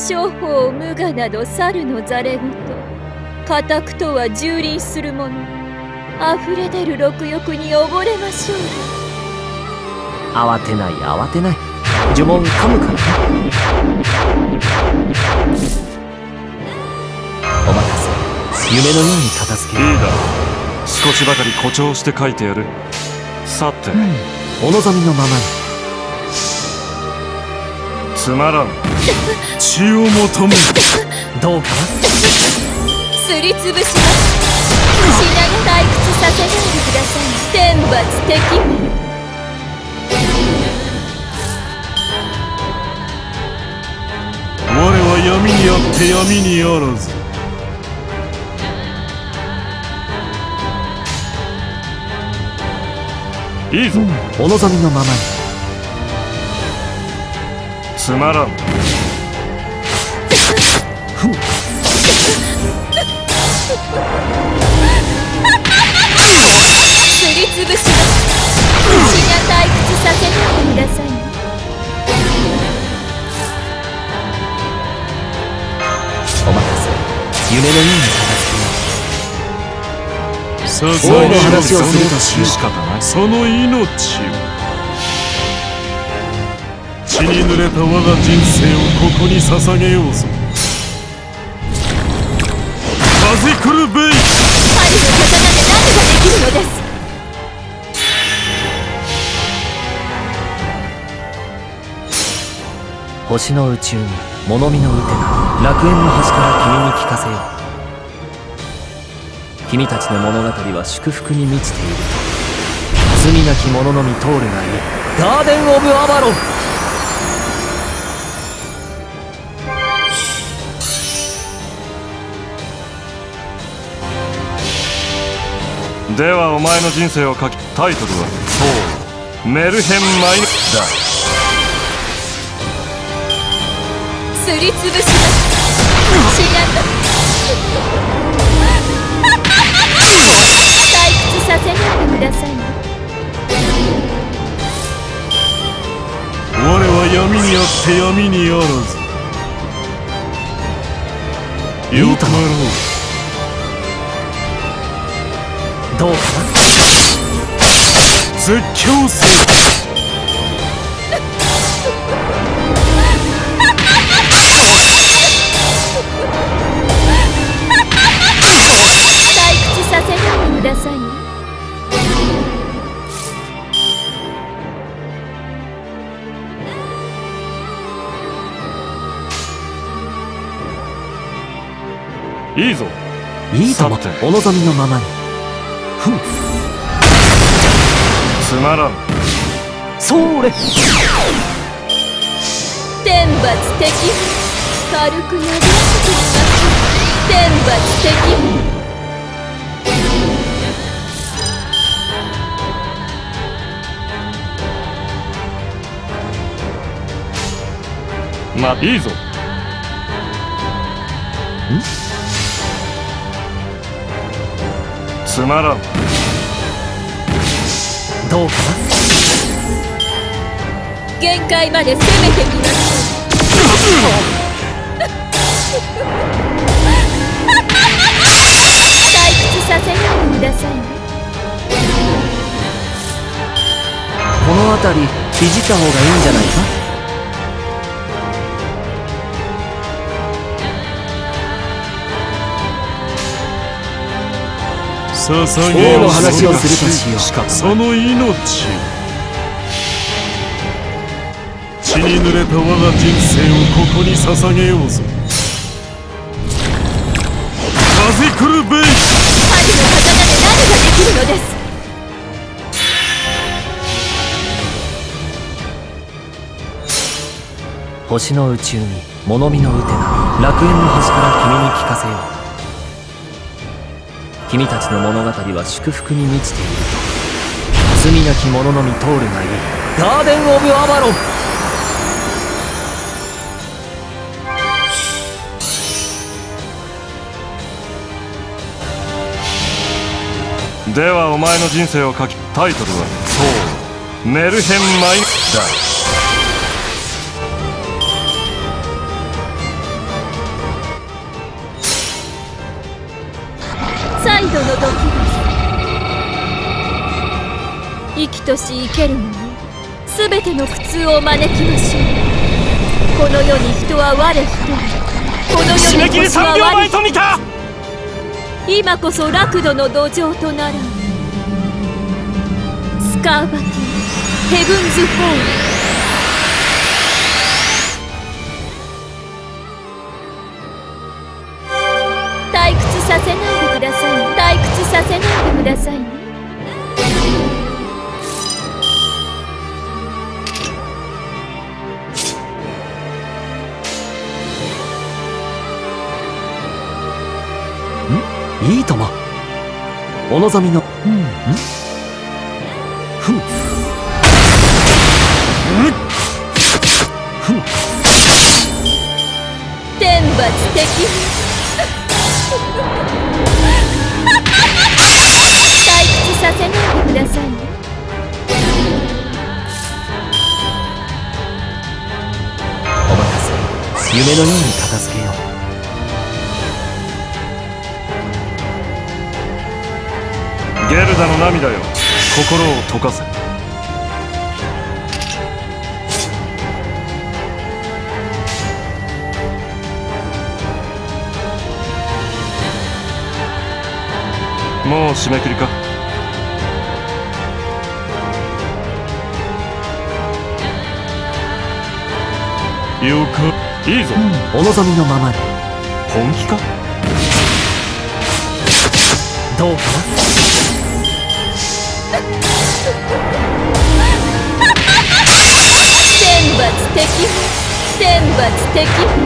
商法無我など猿のざれ言。家宅とは蹂躙する者。溢れ出る禄欲に溺れましょう。 慌てない慌てない。呪文噛むから。お任せ。夢のように片付ける。 いいだろう。少しばかり誇張して書いてやる。さて、 お望みのままに。 つまらん。血を求める。 どうかな。 すりつぶします。品が退屈させないでください。天罰敵め。 我は闇にあって闇にあらず。いいぞ、 お望みのままに。 つまらん。 すりつぶします。血が退屈させないでください。 お任せ。夢のように片付けよう。 さ王の話をするとしよう。 仕方ない。その命を、血に濡れた我が人生をここに捧げようぞ。風来るべい。 針の刀で何ができるのです。 星の宇宙に物見のうてな楽園の端から君に聞かせよう。君たちの物語は祝福に満ちていると。罪なき者のみ通るがいい。ガーデン・オブ・アバロン。 ではお前の人生を書き、タイトルはそうメルヘン・マイヌだ。 すりつぶします。血が退屈させないでください。 我は闇にあって闇にあらず。よくなろう。 どうかな。 絶叫せよ。 退屈させないでください。 いいぞ。 いいとも。お望みのままに。ふん。 つまらん。 それ。 天罰敵。軽く殴らせてみましょう。天罰敵。 まあいいぞ。つまらん。 どうかな。 限界まで攻めてみましょう。退屈させないでください。 この辺りいじった方がいいんじゃないか。 捧げよう。 王の話をするとしよう。 その命を、血に濡れた我が人生をここに捧げようぞ。風来るべい。 針の刀で何ができるのです。 星の宇宙に物見のうてな楽園の端から君に聞かせよう。君たちの物語は祝福に満ちていると。罪なき者のみ通るがいい。ガーデン・オブ・アバロン。 ではお前の人生を書き、タイトルはそうメルヘン・マイヌだ。 生きとし生ける者すべての苦痛を招きましょう。この世に人は我一人、この世に星は我一人。今こそ楽土の土壌とならん。スカーバティヘブンズ・ホール。退屈させないでください。退屈させないでくださいね。 いいとも。お望みのふん天罰的退屈させないでくださいね。 お任せ。夢のように片付けよう。 ゲルダの涙よ、心を溶かせ。もう締め切りか。よくいいぞ、 お望みのままに。 本気か。 どうかな。 天罰的天罰的。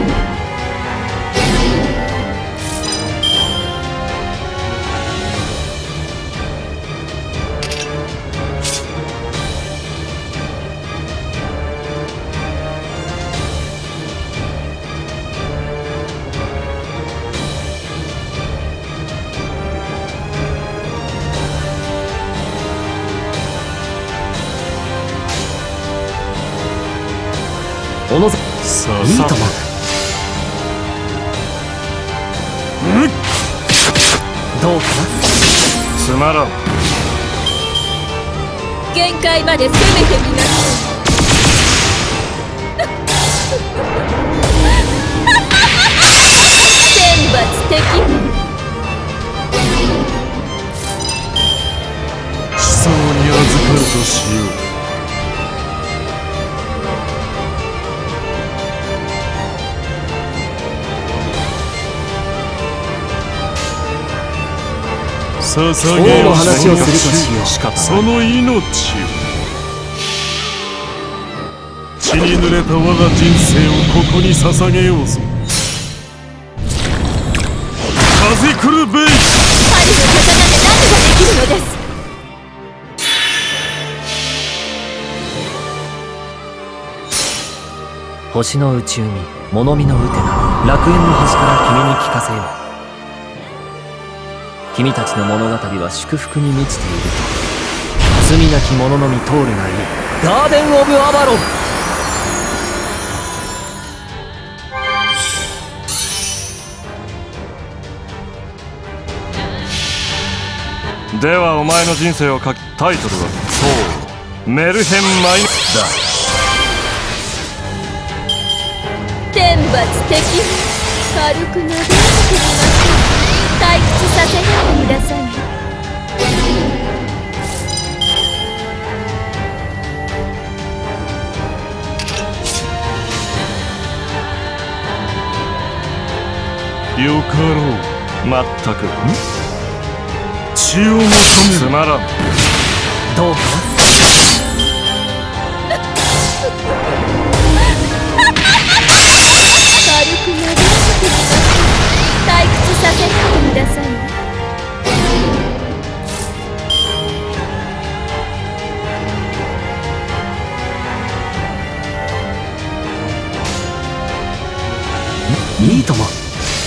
おのぞいいとも。どうかな。 つまらん。 限界まで攻めてみなさい。天罰的地層に預かるとしよう。 王の話をするとしよう。 その命を血に濡れた我が人生をここに捧げようぞ。風来るべい。 針の刀で何ができるのです。 星の内海物見のウテナ、楽園の端から君に聞かせよう。君たちの物語は祝福に満ちていると。罪なき者のみ通るがいい。ガーデン・オブ・アバロン。 ではお前の人生を書き、タイトルはそうメルヘンマイだ。 天罰的軽くなでしてみましょう。退屈させないでください。 よかろう。まったく血を求める。つまらん。 どうかな。 軽くなでしてみましょう。退屈させないでくださいね。 いいとも。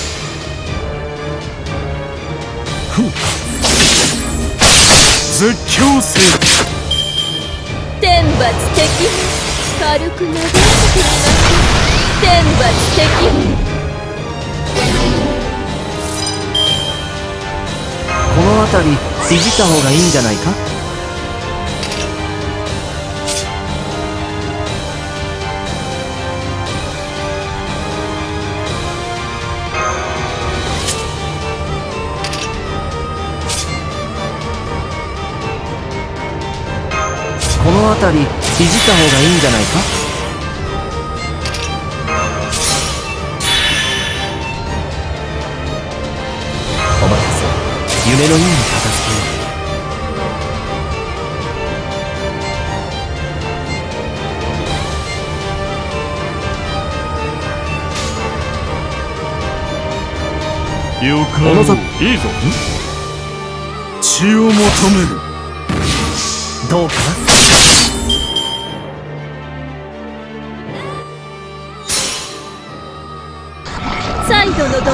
絶叫せ。 天罰的軽くなでしてみましょう。天罰的この辺りいじった方がいいんじゃないか。 たりいじった方がいいんじゃないか。お任せ。夢のように片付けよう。 よかろう。いいぞ。血を求める。 どうかな。 再度の時です。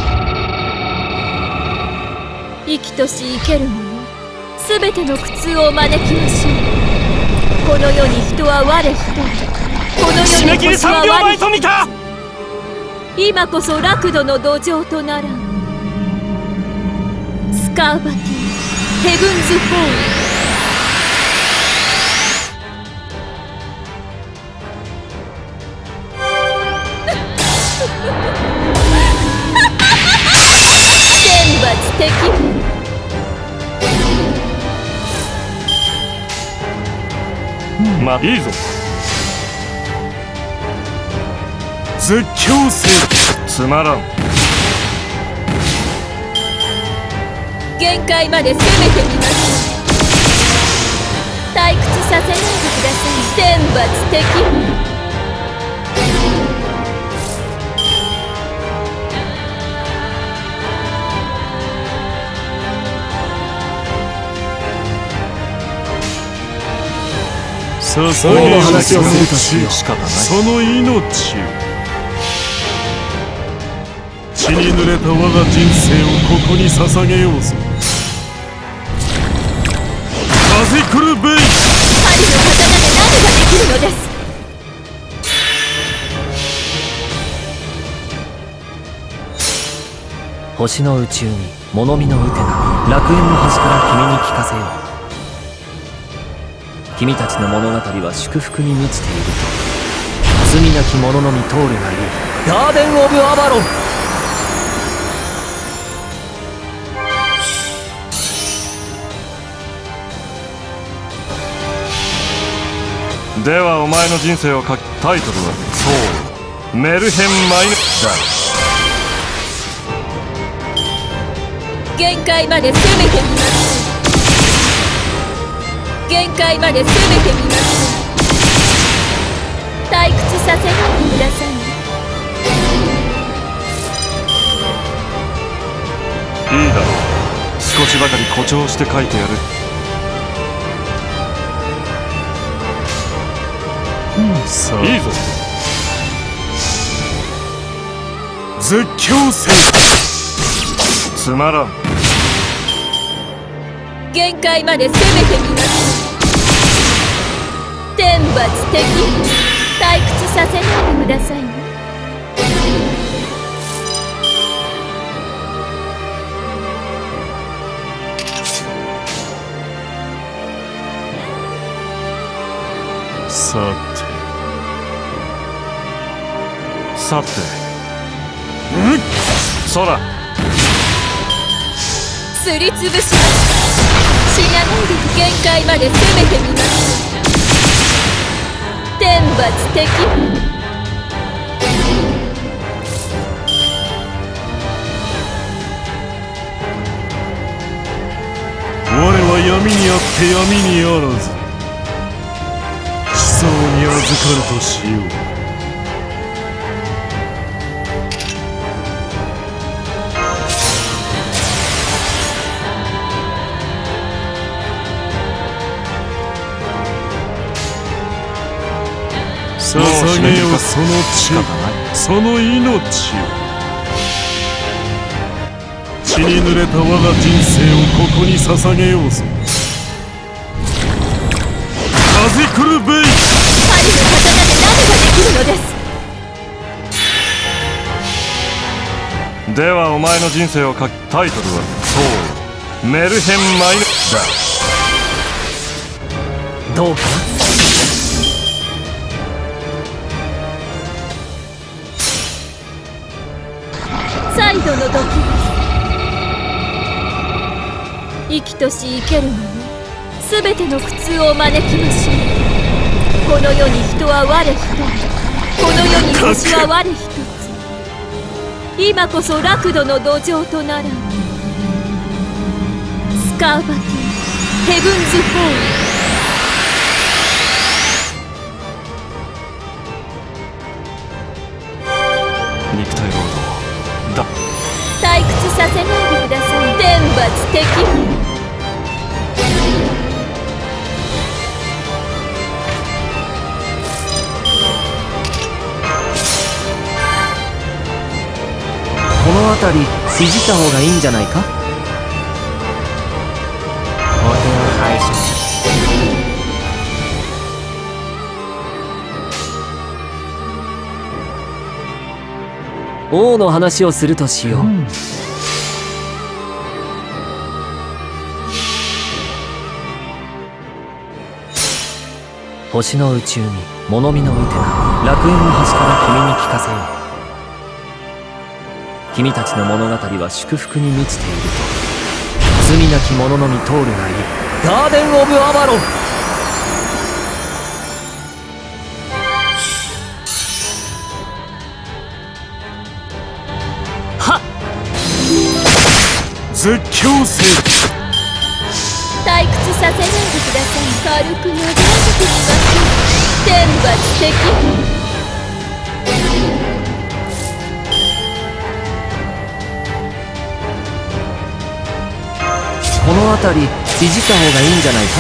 生きとし生ける者、すべての苦痛を招きましょう。この世に人は我一人、この世に星は我一人。今こそ楽土の土壌とならん。スカーバティヘブンズ・ホール。天罰敵まあいいぞ。絶叫せよ。つまらん。 限界まで攻めてみましょう。退屈させないでください。天罰敵王の話をするとしかたない。その命を血に濡れた我が人生をここに捧げようぞ。風来るべい。針の刀で何ができるのです。 星の宇宙に物見のウテナ、楽園の端から君に聞かせよう。君たちの物語は祝福に満ちていると罪なき者のみ通るがいい。ガーデン・オブ・アバロン。 ではお前の人生を書き、タイトルはそうメルヘン・マイヌだ。 限界まで攻めてみます。限界まで攻めてみます。退屈させないでください。 いいだろう。少しばかり誇張して書いてやる。さあいいぞ。絶叫せよ。つまらん。 限界まで攻めてみます。天罰敵退屈させないでくださいね。 さて空すりつぶします。死なないで。限界まで攻めてみます。天罰敵我は闇にあって闇にあらず。地層に預かるとしよう。捧げようその血、その命を。血に濡れた我が人生をここに捧げようぞ。風来るべい。 針の刀で何ができるのです。 ではお前の人生を書き、タイトルはそうメルヘン・マイヌだ。 どうかな。 再度の時です。生きとし生ける者、すすべての苦痛を招きましょう。この世に人は我一人、この世に星は我一つ。今こそ楽土の土壌とならん。スカーバティヘブンズ・ホール。 肉体労働だ。 退屈させないでください。天罰敵に。 この辺りいじった方がいいんじゃないか。お手を拝借。王の話をするとしよう。星の宇宙に物見のウテナ、楽園の端から君に聞かせよう。君たちの物語は祝福に満ちていると罪なき者のみ通るがいい。ガーデン・オブ・アバロン。はっ、 絶叫せ。 退屈させないでください。軽くなでらせてみましょう。天罰敵に。 この辺りいじった方がいいんじゃないか。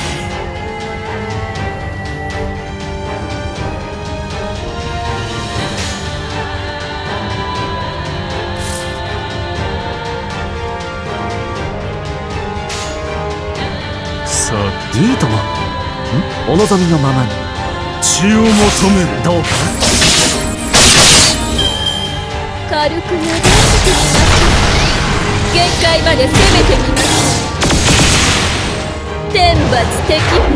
さあいいとも。お望みのままに。 血を求める。 どうか軽くなでらせてみましょう。限界まで攻めてみましょう。天罰敵に。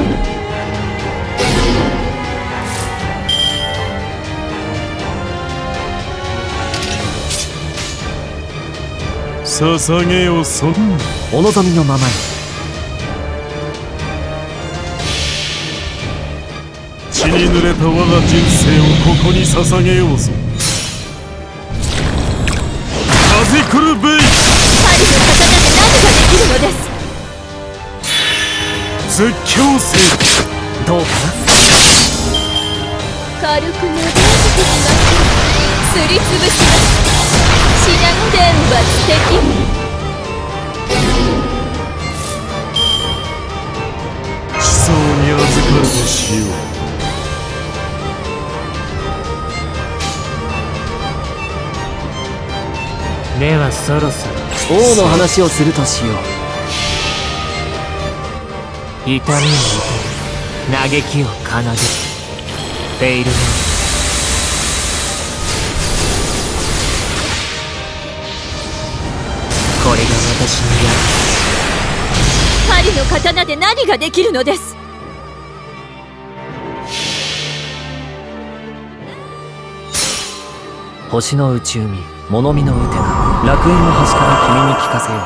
捧げよそんな。 お望みのままに。 血に濡れた我が人生をここに捧げようぞ。風来るべい。 針の刀で何ができるのです。 絶叫せ。 どうか軽くなでらせてみましょう。すりつぶします。死なの天罰敵に。 地層に預かるとしよう。 ではそろそろ王の話をするとしよう。痛みを受け嘆きを奏でるフェイルメン。これが私の針の刀で何ができるのです。 星の宇宙に物見のウテナ、楽園の端から君に聞かせよう。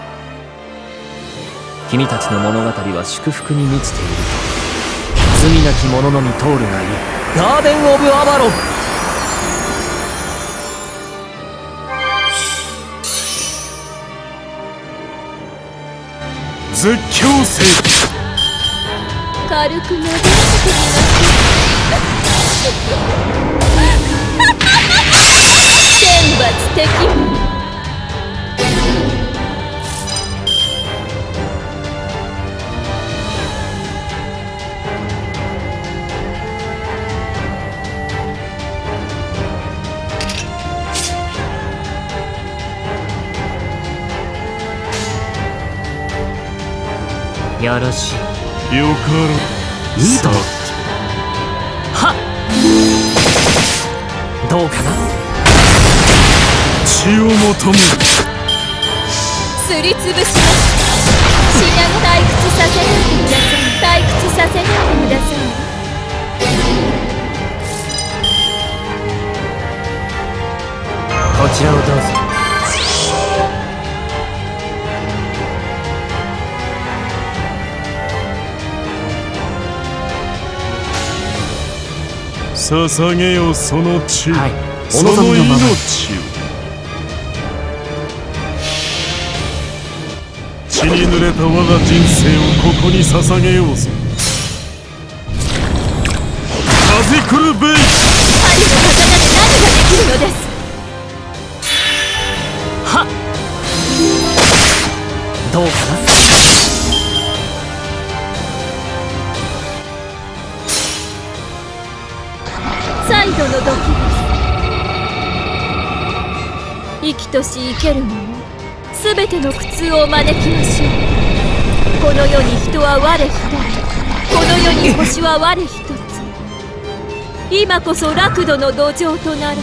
君たちの物語は祝福に満ちていると罪なき者のみ通るがいい。ガーデン・オブ・アバロン。 絶叫せ。 軽くなでらせてみましょう。天罰敵に。 よろしい。 よかろう。 いいとも。はっ、どうかな。 血を求める。 すりつぶします。死なの退屈させないでください。退屈させないでください。 こちらをどうぞ。 捧げよその血、 はい、 その命を。血に濡れた我が人生をここに捧げようぞ。風来るべい。 針の刀で何ができるのです。 はっ、どうかな。 再度の時です。生きとし生ける者、すべての苦痛を招きましょう。この世に人は我一人、この世に星は我一つ。今こそ楽土の土壌とならぬ。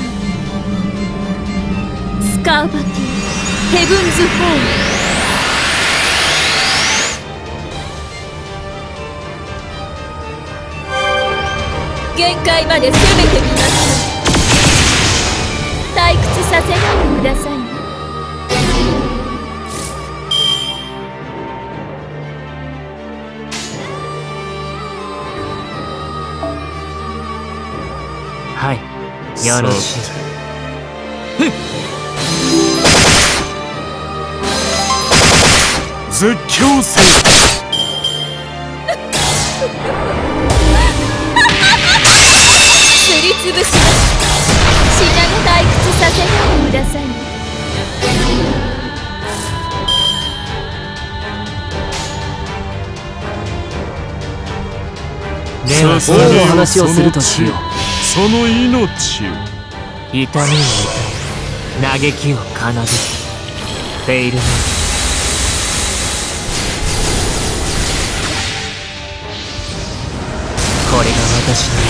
スカーバティヘブンズホーム。限界まで攻めてみましょう。退屈させないでくださいね。 はい、よろしい。 絶叫せよ。 すりつぶします。死なの退屈させないでくださいね。 では王の話をするとしよう。 その命を。 痛みに痛み、嘆きを奏でるフェイルメイ。これが私の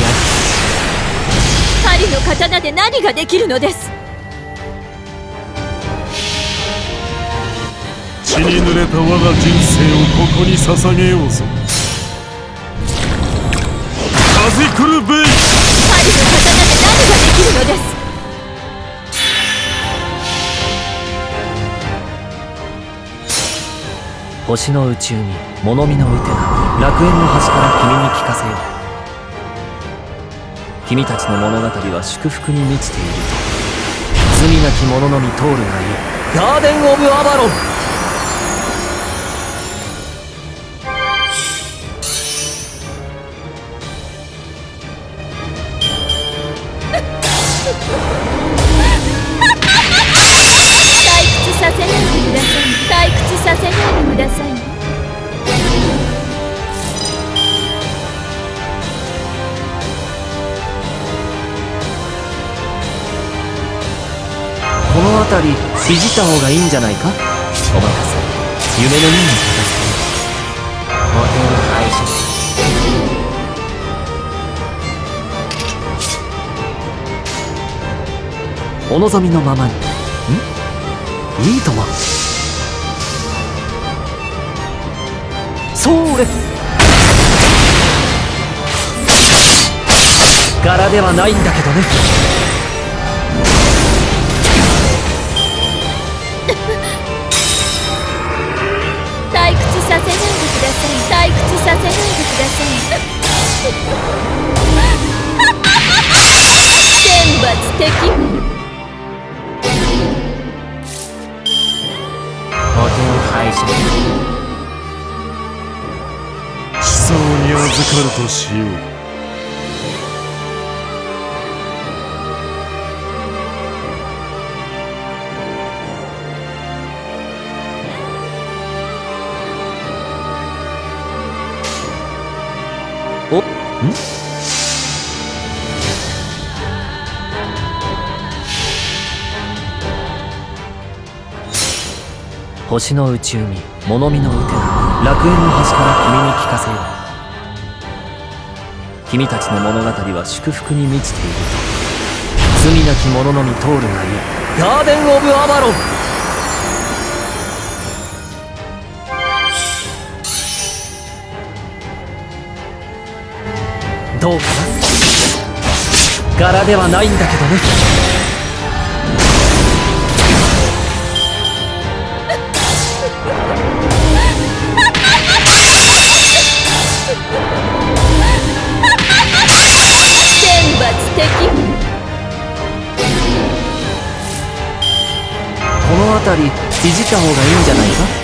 針の刀で何ができるのです。 血に濡れた我が人生をここに捧げようぞ。風来るべい。 針の刀で何ができるのです。 星の宇宙に物見のうてな楽園の端から君に聞かせよう。君たちの物語は祝福に満ちていると罪なき者のみ通るがいい。ガーデン・オブ・アバロン。 退屈させないでください。退屈させないでください。 この辺りいじった方がいいんじゃないか。お任せ。夢のように片付けよう。お手を拝借。お望みのままに。いいとも。それ。柄ではないんだけどね。 退屈させないでください。退屈させないでください。天罰敵名。 お手を拝借。 地層に預かるとしよう。 お、ん？星の宇宙に物見のうてな楽園の端から君に聞かせよう。君たちの物語は祝福に満ちていると罪なき者のみ通るがいい。ガーデン・オブ・アバロン。どうかな。柄ではないんだけどね。 天罰辺りいじった方がいいんじゃないか。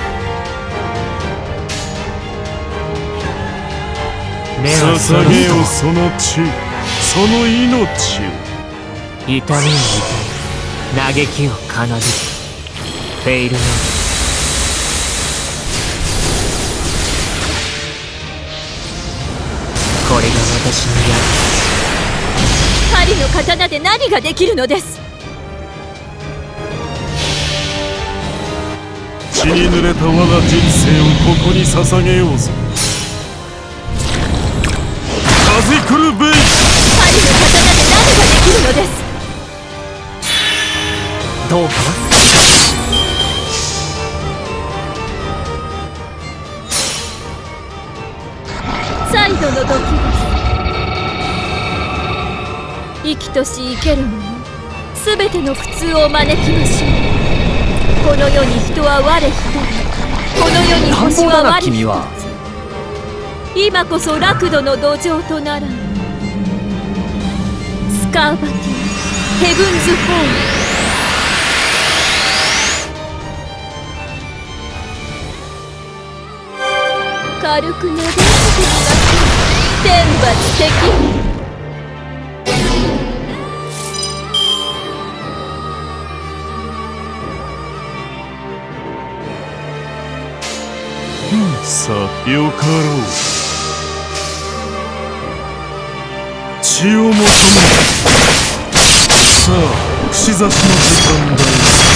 捧げよその血、その命を。 痛みを痛み、嘆きを奏でるフェイルノー。これが私の針の刀で何ができるのです。 血に濡れた我が人生をここに捧げようぞ。風来るべい。針の刀で何ができるのです。 どうかな。 最後の時です。生きとし生ける者、すべての苦痛を招きましょう。この世に人は我一人、この世に星は我一つ。今こそ楽土の土壌とならぬ。スカーバティヘブンズ・ホーム。軽くなでることなく天罰的に。 さあよかろう。血を求める。さあ串刺しの時間だよ。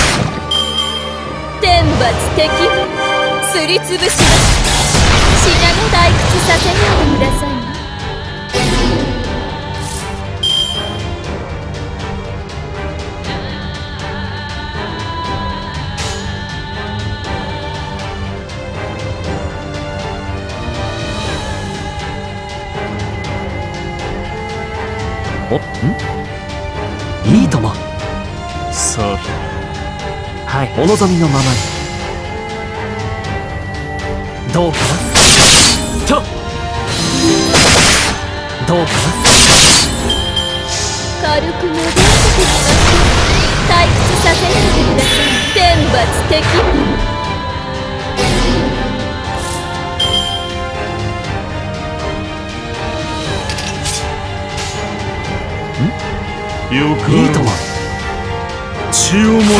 天罰的にすりつぶします。死なの退屈させないでくださいね。 いいとも。 さあはい、お望みのままに。どうかな。とどうかな。 軽くなでることなく退屈させないでください。天罰的に。 よかろう。 いいとも。 血を求める。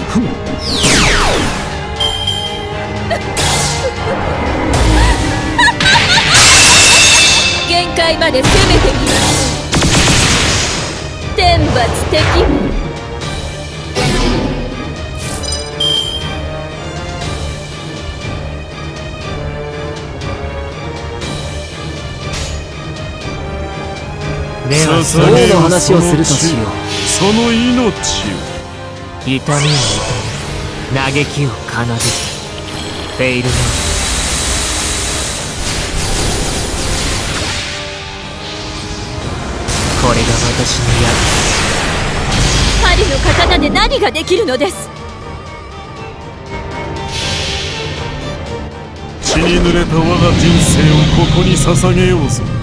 限界まで攻めてみましょう。天罰的に。 では王の話をするとしよう。 その命を。 痛みを痛み、嘆きを奏でるフェイルノー。これが私の矢。 針の刀で何ができるのです。 血に濡れた我が人生をここに捧げようぞ。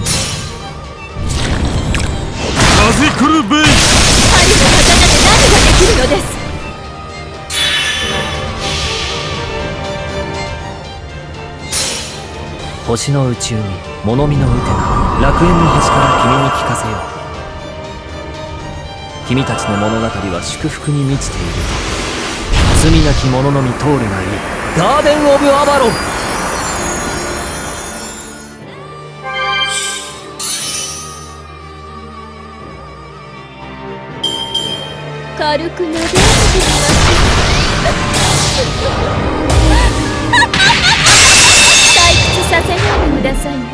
風来るべい。針の刀で何ができるのです。 星の宇宙に物見のウテナ、楽園の端から君に聞かせよう。君たちの物語は祝福に満ちていると。罪なき者のみ通るがいいガーデン・オブ・アバロン。 軽くなでることなく退屈させないでくださいね。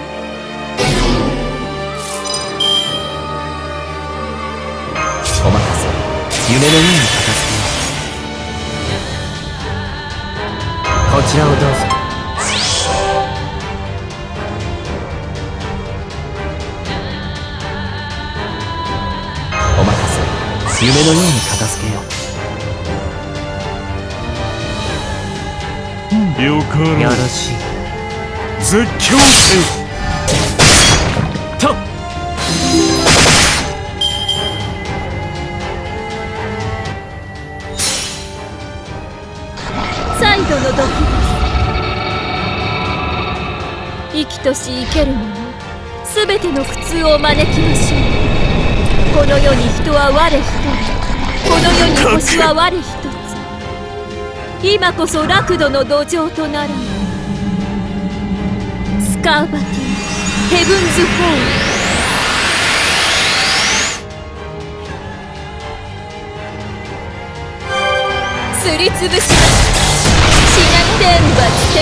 お任せ。夢のように片付けよう。こちらをどうぞ。お任せ。夢のように片付けよう。 よかろう。 よろしい。 絶叫せよ。 ととし生ける者すべての苦痛を招きましょう。この世に人は我一人、この世に星は我一つ。今こそ楽土の土壌とならん。スカーバティヘブンズ・ホール。すりつぶします。死な天罰敵。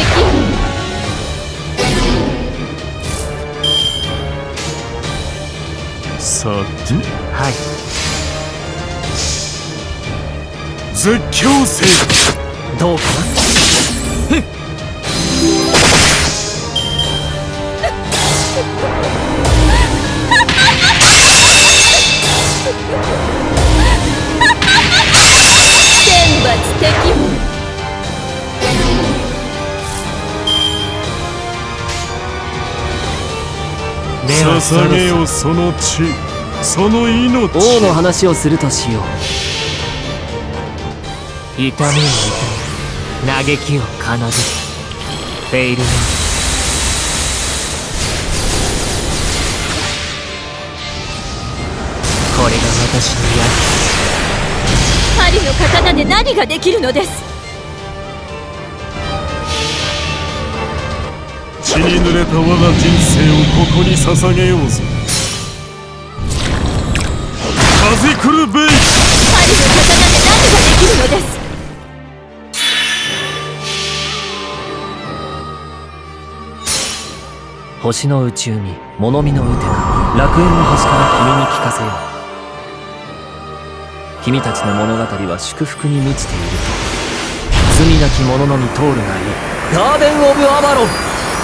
さて、 はい。 絶叫せよ。 どうかな。 天罰敵。 捧げよその血、その命。 王の話をするとしよう。痛みに痛み、嘆きを奏でるフェイルナー。これが私の針の刀で何ができるのです。 血に濡れた我が人生をここに捧げようぞ。風来るべい。 針の刀で何ができるのです。 星の内海、物見のウテナ、楽園の星から君に聞かせよう。君たちの物語は祝福に満ちていると。罪なき者のみ通るがいい。ガーデン・オブ・アバロン。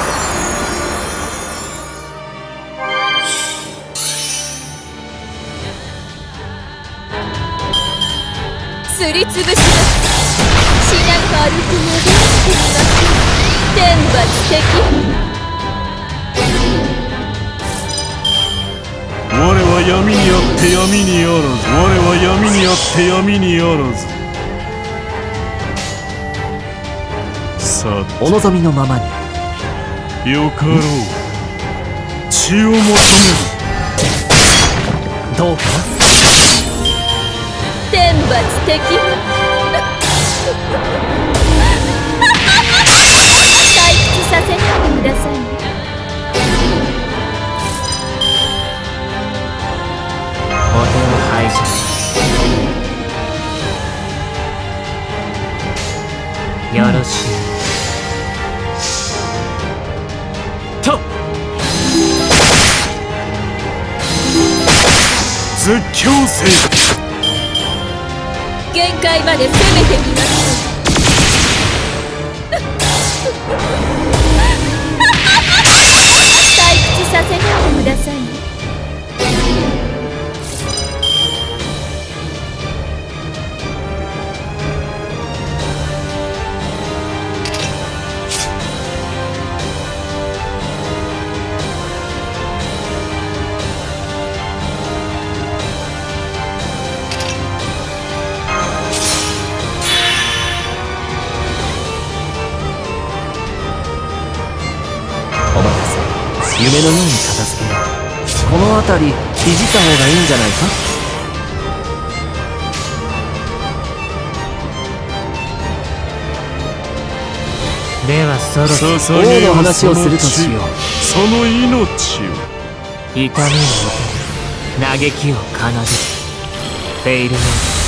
すりつぶします。しなく歩くのでみます。天罰敵。 我は闇にあって闇にあらず。我は闇にあって闇にあらず。さあ、 お望みのままに。 よかろう。血を求める。 どうかな。 天罰敵。退屈させないでください。 お手を拝借。よろしい。と絶叫せよ。 限界まで攻めてみましょう。退屈させないでください。 夢のように片付けよう。この辺りいじった方がいいんじゃないか。ではそろそろ王の話をするとしよう。 その命を。 痛みを受け嘆きを奏でるフェイルナー。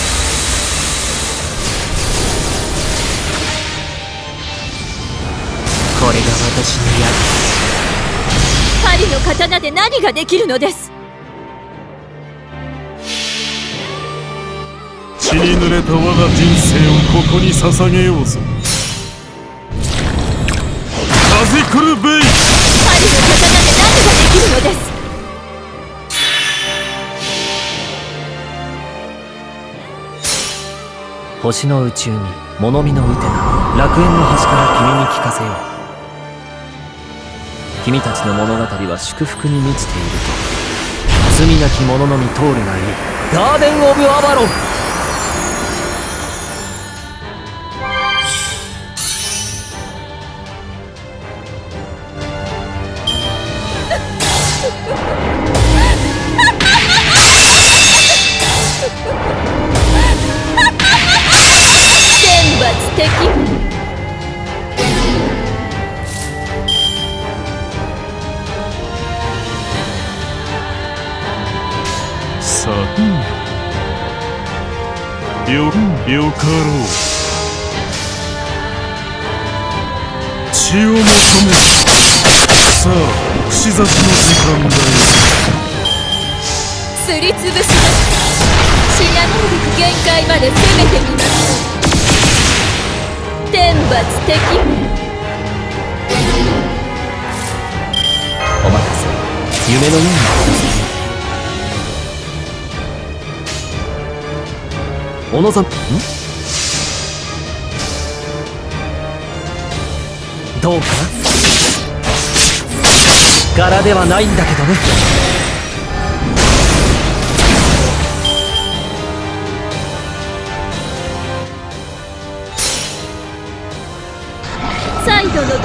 これが私の槍。 針の刀で何ができるのです。 血に濡れた我が人生をここに捧げようぞ。風来るべい。 針の刀で何ができるのです。 星の宇宙に物見のウテナ、楽園の端から君に聞かせよう。君たちの物語は祝福に満ちていると。罪なき者のみ通るがいい。ガーデン・オブ・アバロン。 さあ、よかろう。血を求める。さあ、串刺しの時間だよ。 すりつぶします。死なないべく限界まで攻めてみます。天罰敵命。 お任せ。夢のように小野さん、どうかな。柄ではないんだけどね。 再度の時です。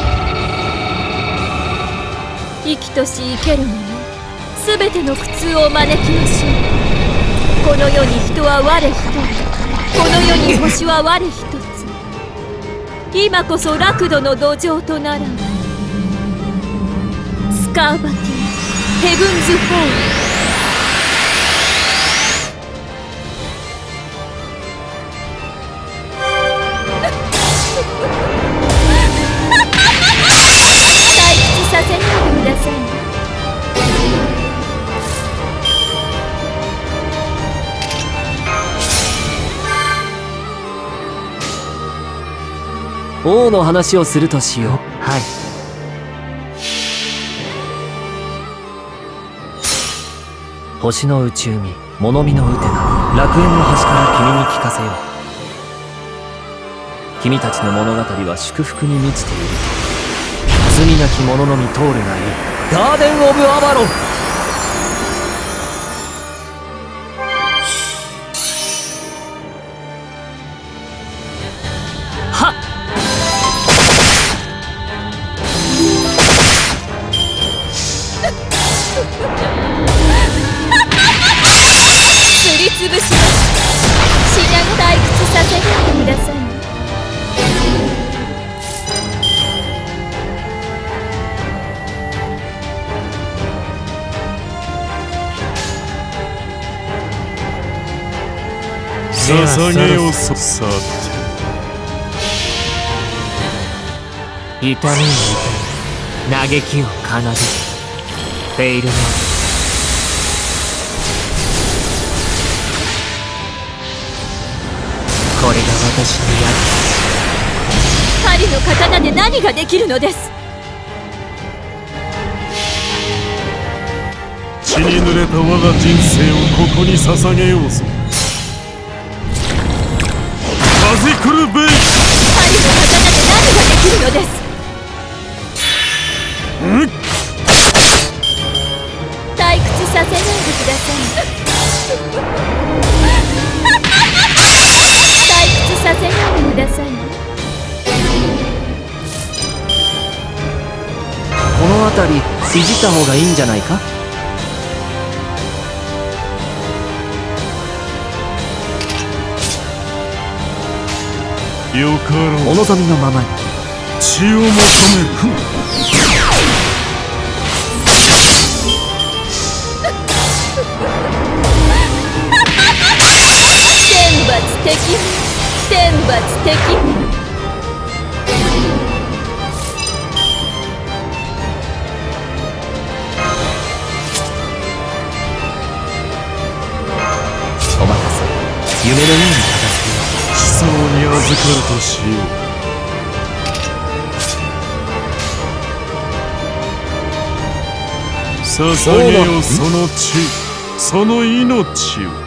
生きとし生ける者、すべての苦痛を招きましょう。この世に人は我一人、この世に星は我一つ。今こそ楽土の土壌とならん。スカーバティヘブンズ・フォール。退屈させないでください。 王の話をするとしよう。はい。星の内海、物見のウテナ、楽園の端から君に聞かせよう。君たちの物語は祝福に満ちていると。罪なき者のみ通るがいい。ガーデン・オブ・アバロン。はっ。 すりつぶします。死な退屈させないでください。 捧げよそさ痛みに痛み、嘆きを奏でる。フェイルのこれが私の矢。 針の刀で何ができるのです。 血に濡れた我が人生をここに捧げようぞ。風来るべい。針の刀で何ができるのです。退屈させないでください。退屈させないでください。 この辺りいじった方がいいんじゃないか。 よかろう。 お望みのままに。 血を求める。 天罰敵命、天罰敵命。 お任せ。夢のように片付けよう。 思想に預かるとしよう。捧げよその血、その命を。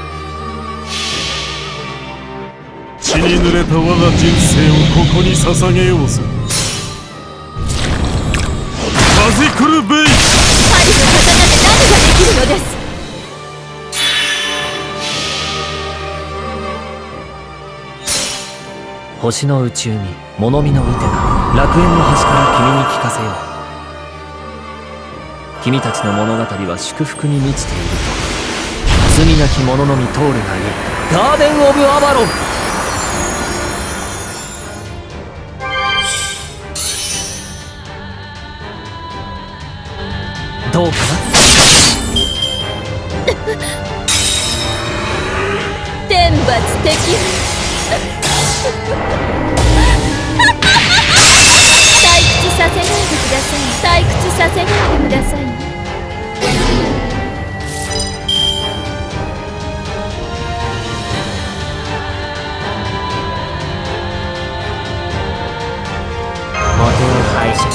血に濡れた我が人生をここに捧げようぞ。風来るべい。針の刀で何ができるのです。 星の内海、物見のウテナ、楽園の端から君に聞かせよう。君たちの物語は祝福に満ちていると。罪なき者のみ通るがいい。ガーデン・オブ・アバロン。どうかな。 天罰敵退屈させないでください。退屈させないでください。 元の敗者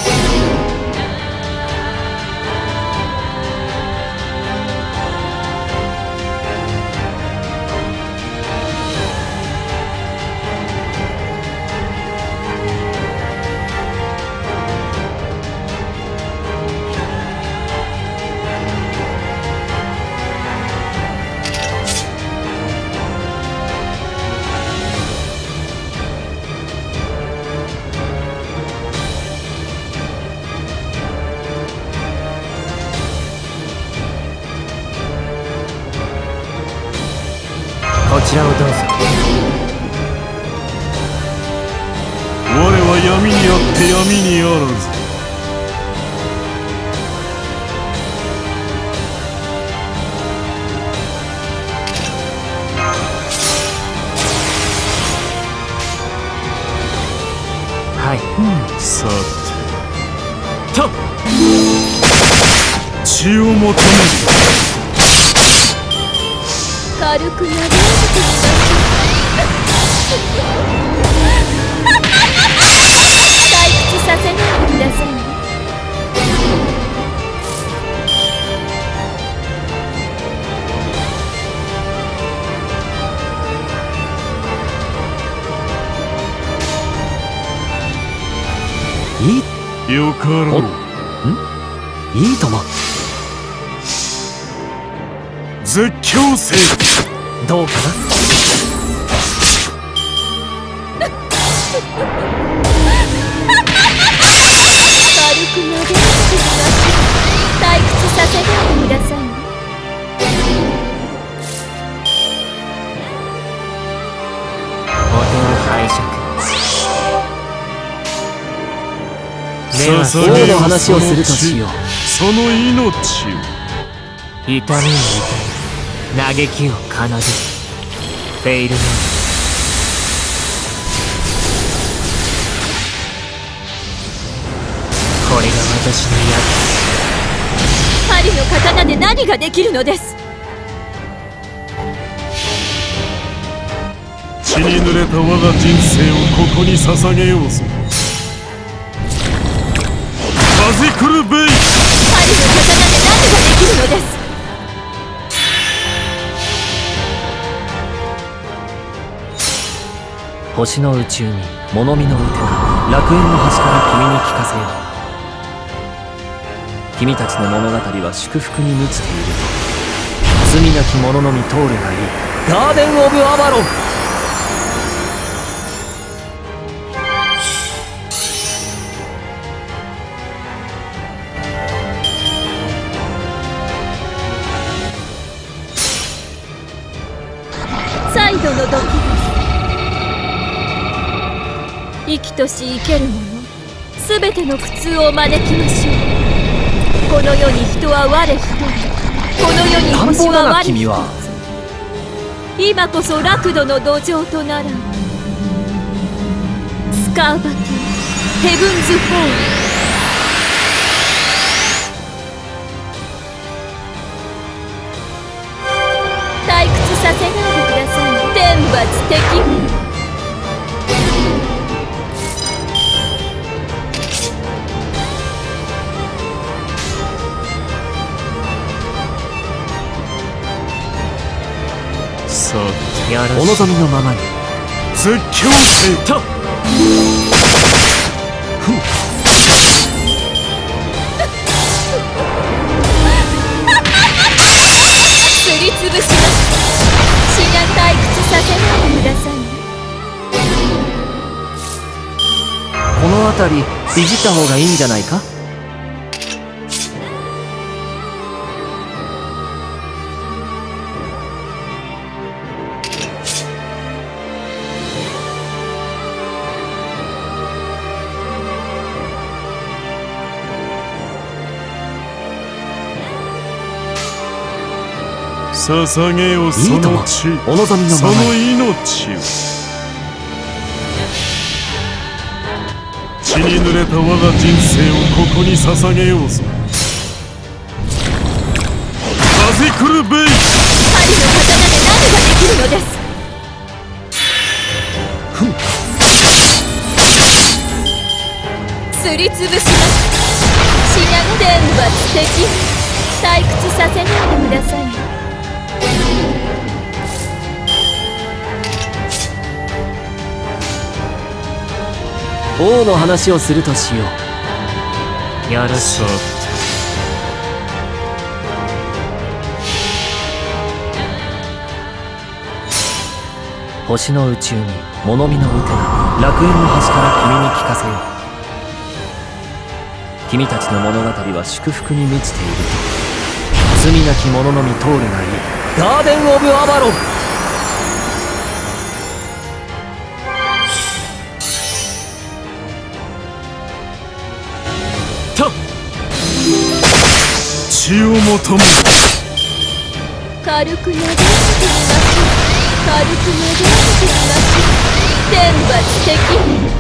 こちらをどうぞ。 我は闇にあって闇にあらず。 はい、 さてと血を求める。 軽く投げられてみましょう。退屈させないでくださいね。 いいよかろう。 いいとも。 絶叫せどうかな。 軽く投げられてみましょう。退屈させないでくださいね。 元の敗者では捧げ王の話をするとしよう。 その命を。 痛みに痛み嘆きを奏でるフェイルマン。これが私の針の刀で何ができるのです。 血に濡れた我が人生をここに捧げようぞ。風来るべい。 針の刀で何ができるのです。 星の宇宙に物見の歌を楽園の端から君に聞かせよう。君たちの物語は祝福に満ちていると罪なき者のみ通るがいいガーデン・オブ・アバロン。 再度の時です。生きとし生ける者すべての苦痛を招きましょう。この世に人は我一人、この世に星は我一つ。今こそ楽土の土壌とならん。スカーバティヘブンズ・ホール。退屈させないでください。天罰敵め。 さてお望みのままに。 絶叫せとすりつぶします。死が退屈させないでくださいね。 この辺りいじった方がいいんじゃないか。 さ捧げよそいいともの血、 お望みのそままのに。 命を。血に濡れた我が人生をここに捧げようぞ。風来るべい。 針の刀で何ができるのです。すりつぶします。シナノ伝抜敵、退屈させないでください。 王の話をするとしよう。よろしさい。星の宇宙に物見の歌が楽園の端から君に聞かせよう。君たちの物語は祝福に満ちていると罪なき者のみ通るがいい。ガーデン・オブ・アバロン。と血を求める。 軽くなでらせてみましょう。軽くなでらせてみましょう。天罰的。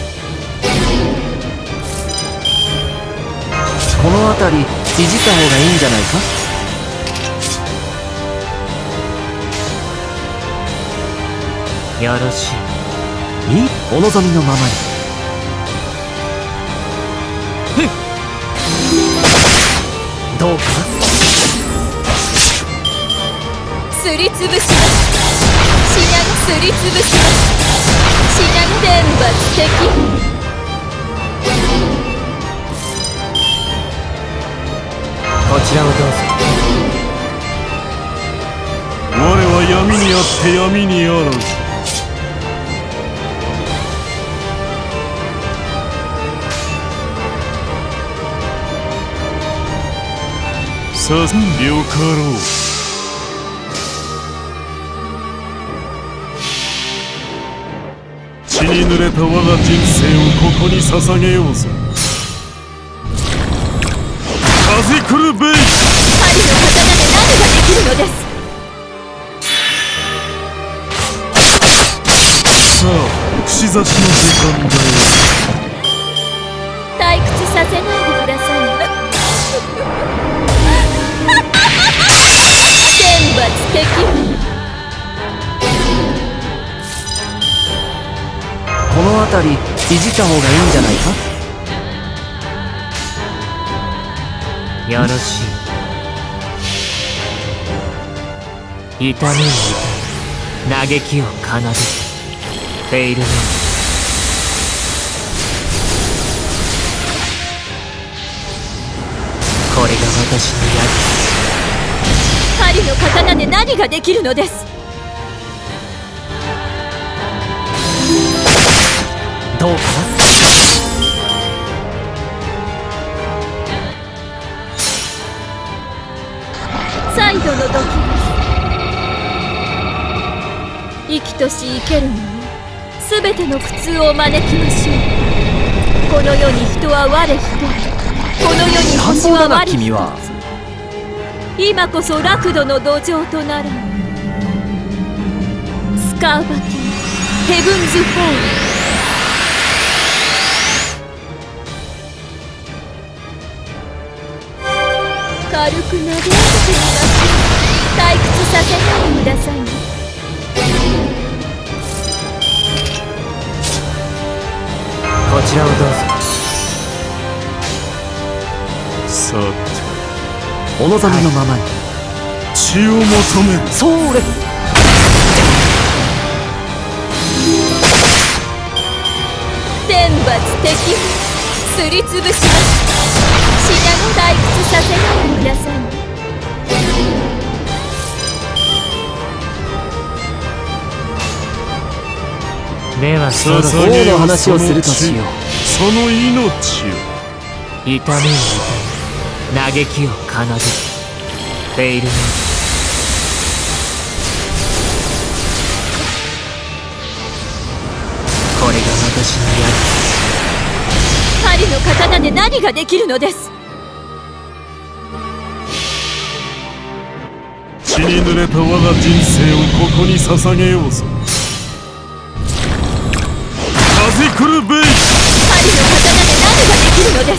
この辺りいじった方がいいんじゃないか。よろしい。いい、お望みのままに。どうかな。 すりつぶします。シナノすりつぶします。シナノ伝罰的。 こちらをどうぞ。 我は闇にあって闇にあらず。さあよかろう。血に濡れた我が人生をここに捧げようぞ。風来るべい。 針の刀で何ができるのです。 さあ串刺しの時間だよ。 退屈させないでください。天罰的。 この辺りいじった方がいいんじゃないか。よろしい。痛みに痛い嘆きを奏でるフェイルメン。これが私の針の刀で何ができるのです。 どうかな。 再度の時です。生きとし生ける者、すべての苦痛を招きましょう。この世に人は我一人、この世に星は我一君はつ。今こそ楽土の土壌とならん。スカーバティヘブンズ・ホール。軽くなでらせてみましょう。退屈させないでくださいね。 こちらをどうぞ。 さてお望みのままに。 血を求める。 それ。 天罰的。すりつぶします。シナノ退屈させないでください。 ではそろそろ王の話をするとしよう。 その命を。 痛みに痛い嘆きを奏でるフェイルメン。これが私の針の刀で何ができるのです。 血血に濡れた我が人生をここに捧げようぞ。風来るべい。 針の刀で何ができるのです。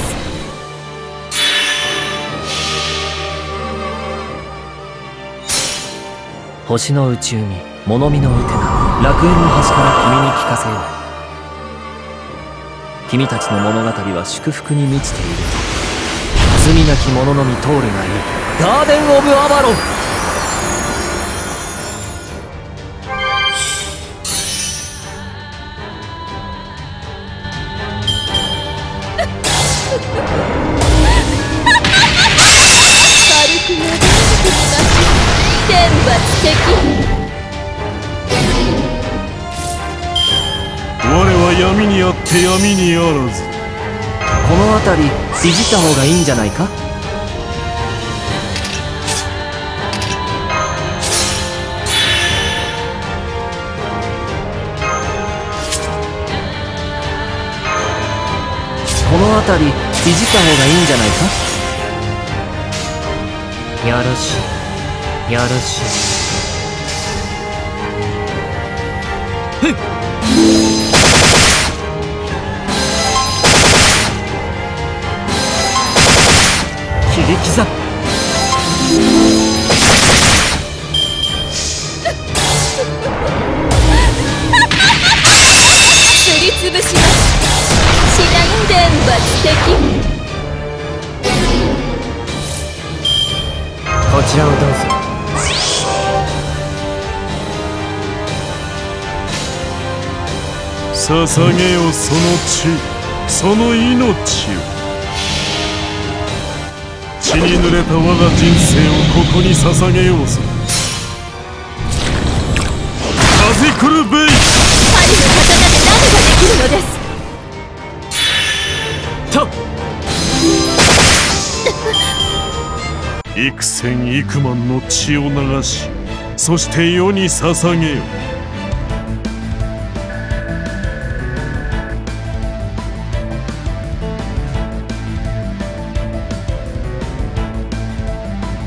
星の内海物見のウテナ、楽園の端から君に聞かせよう。君たちの物語は祝福に満ちていると罪なき者のみ通るがいい。ガーデン・オブ・アバロン。 軽くなでくなし天罰的。 我は闇にあって闇にあらず。 この辺りいじった方がいいんじゃないか。この辺りいじった方がいいんじゃないか。よろしいよろしい。ふっ切り刻む。 すりつぶします。至難天罰的。 こちらをどうぞ。 捧げよその血、その命を。血に濡れた我が人生をここに捧げようぞ。風来るべい。 針の刀で何ができるのです。 と幾千幾万の血を流し、そして世に捧げよ。